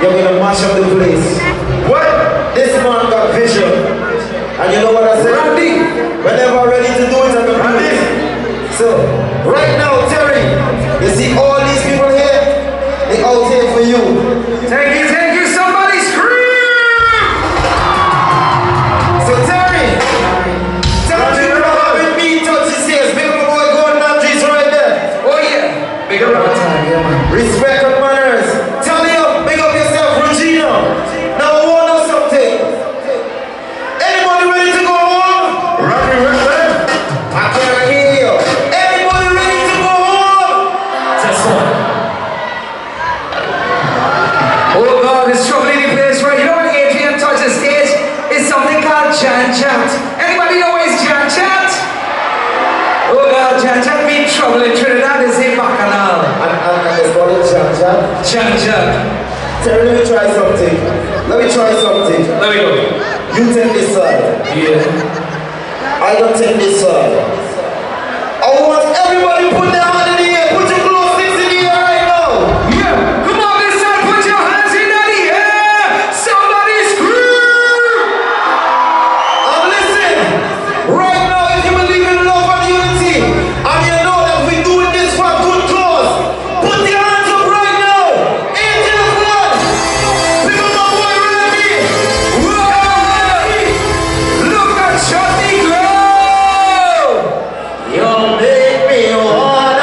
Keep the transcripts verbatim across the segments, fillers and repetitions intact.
you're gonna mash up the place. What? This man got vision. And you know what I said? Randy. Whenever I'm ready to do it, I'm gonna do it. So, right now, Terry, you see all these people here? They out here for you. Thank you, thank you, somebody scream! So Terry, tell people about having me touch his ears. Big up boy going Andres right there. Oh yeah. Big up our time, yeah man. Respect and manners. Tell you, big up yourself, Regina. Now I want to know something. Anybody ready to go home? Rocky Rick, I can't hear you. Anybody ready to go home? that's one. Oh God, there's trouble in the place, right? You know when Adrian touched the stage? It's something called Jan Chat. Anybody know what is Jan Chat? Oh God, Jan Chat means trouble in Trinidad, they say bacchanal. And, and, and it's called Jan Jan. Jan Chat. Terry, let me try something. Let me try something. Let me go. You take this side. Yeah. I don't take this side. I want everybody put their hand in the air. Put your glow sticks in the air right now. Yeah. Come on, this side, put your hands in the air. Somebody scream. And listen, right now, if you believe in love and unity, and you know that we're doing this for a good cause, put your hands up right now. Angel of God. People know what we're ready. Look at Chutney glow. You make me wanna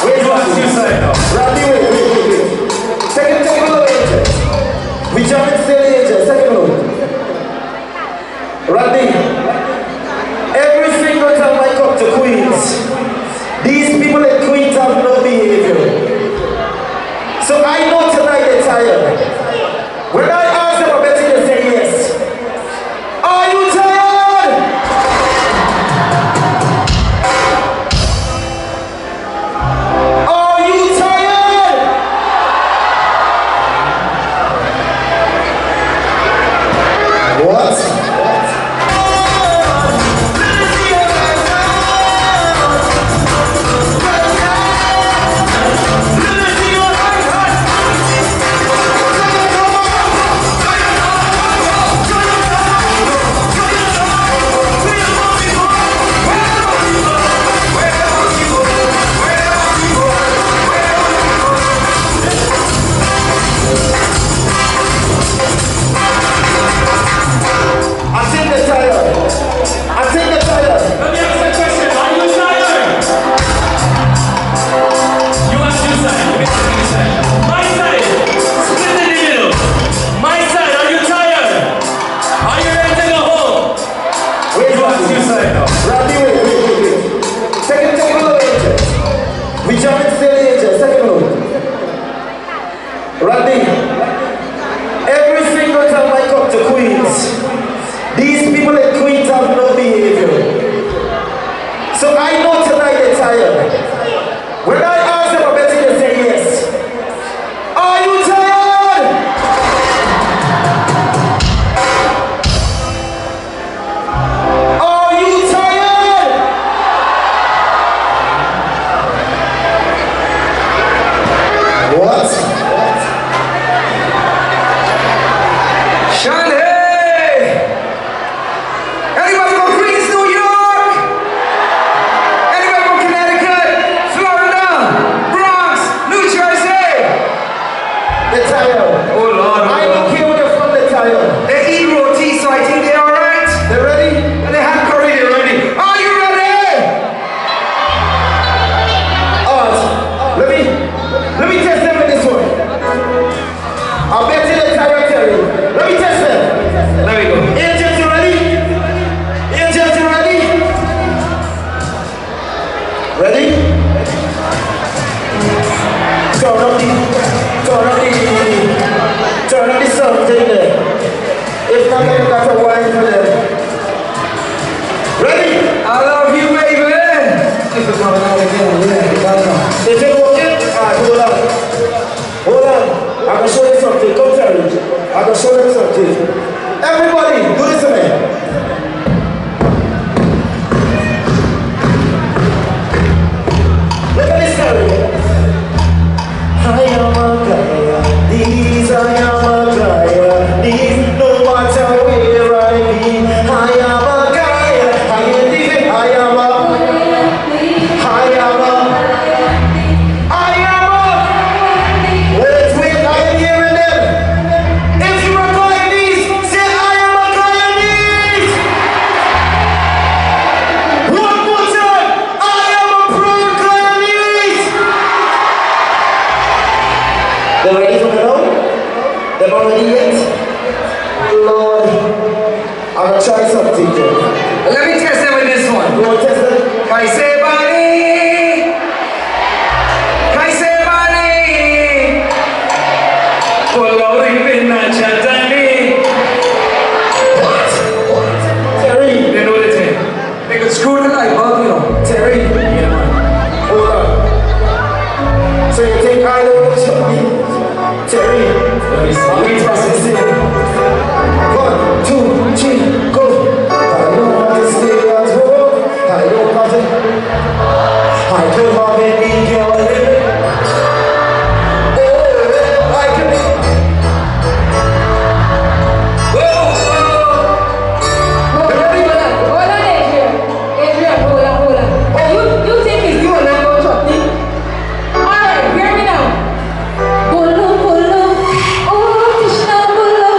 Wait, Randy, wait, wait, wait, wait. Second table of angel. We jump into the angel. Second row. Randy, every single time I come to Queens, these people in Queens have no behavior. So I know tonight they're tired. When I ask them, I bet you they say yes. Are you tired? Are you tired? What? Bolo, bolo, oh, Krishna, bolo.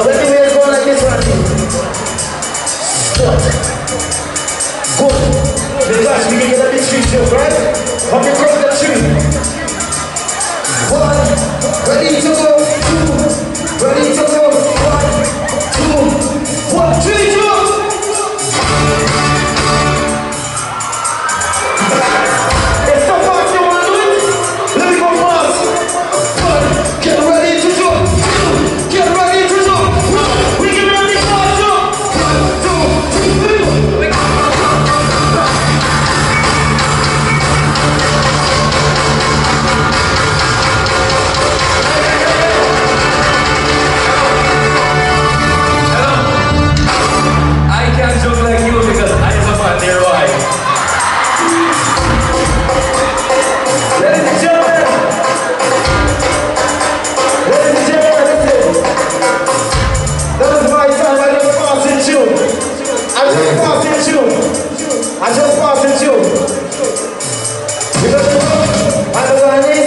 Now when the waves go like this, Randy. Stop. Good. Because we can get a bit tree joke, right? From the cross the tree. One. Ready to go. Two. Ready to go. One. Two. One. Three, two. It's so fast you want to do it? Let me go fast. One. Get ready to jump. Two. Get ready to jump. One. We get ready to jump. One, two, three, three. I can't joke like you because I have a man there, why? Ladies and gentlemen, ladies and gentlemen, listen. That was my time. I just passed in June. I just passed in June. I just passed in June. You know what I know what I need?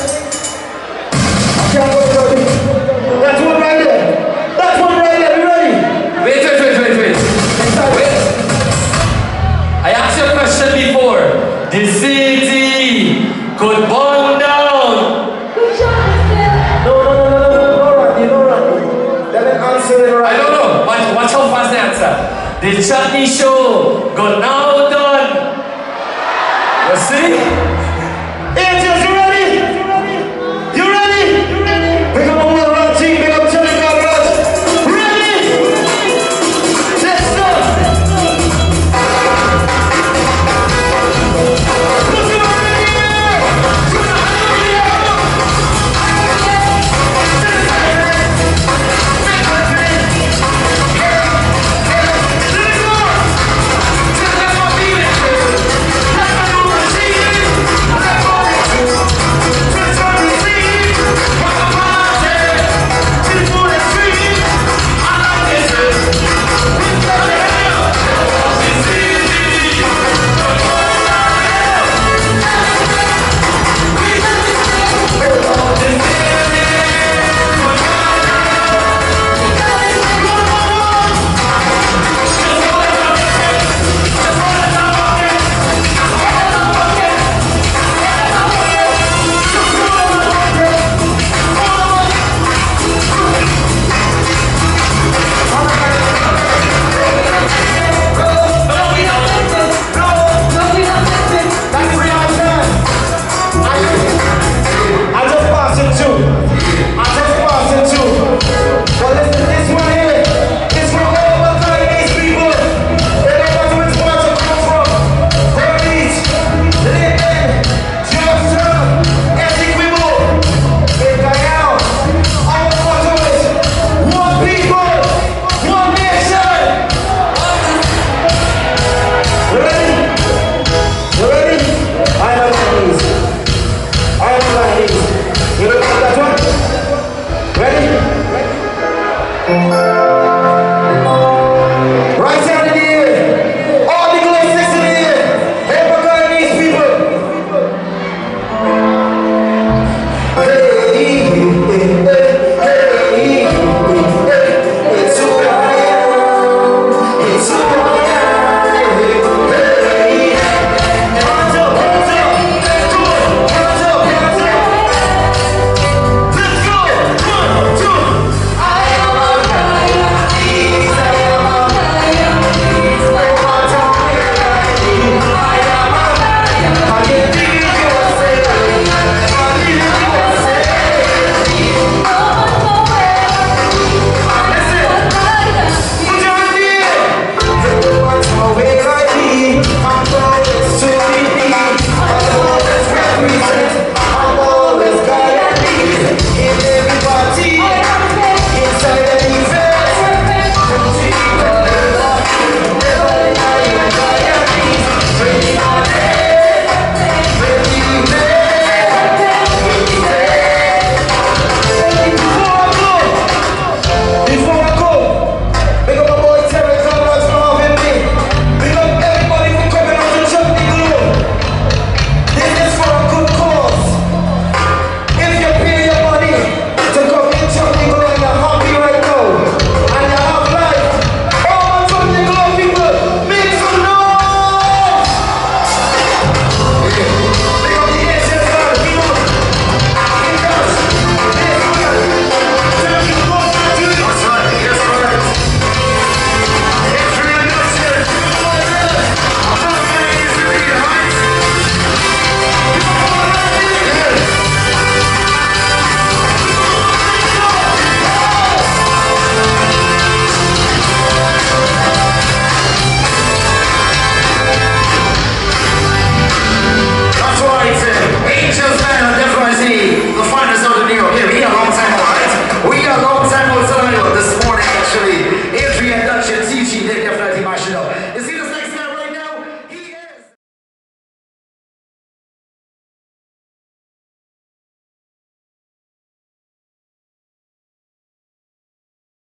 I can't go without it. That one right there. That one right there. You ready? Wait, wait, wait, wait, wait. Wait. I asked you a question before. The city could burn down. No, no, no, no, no, no, no, Randy, no, Randy. Let me answer it right. I don't know. Watch, watch how fast the answer. The Chutney show got now done. You see?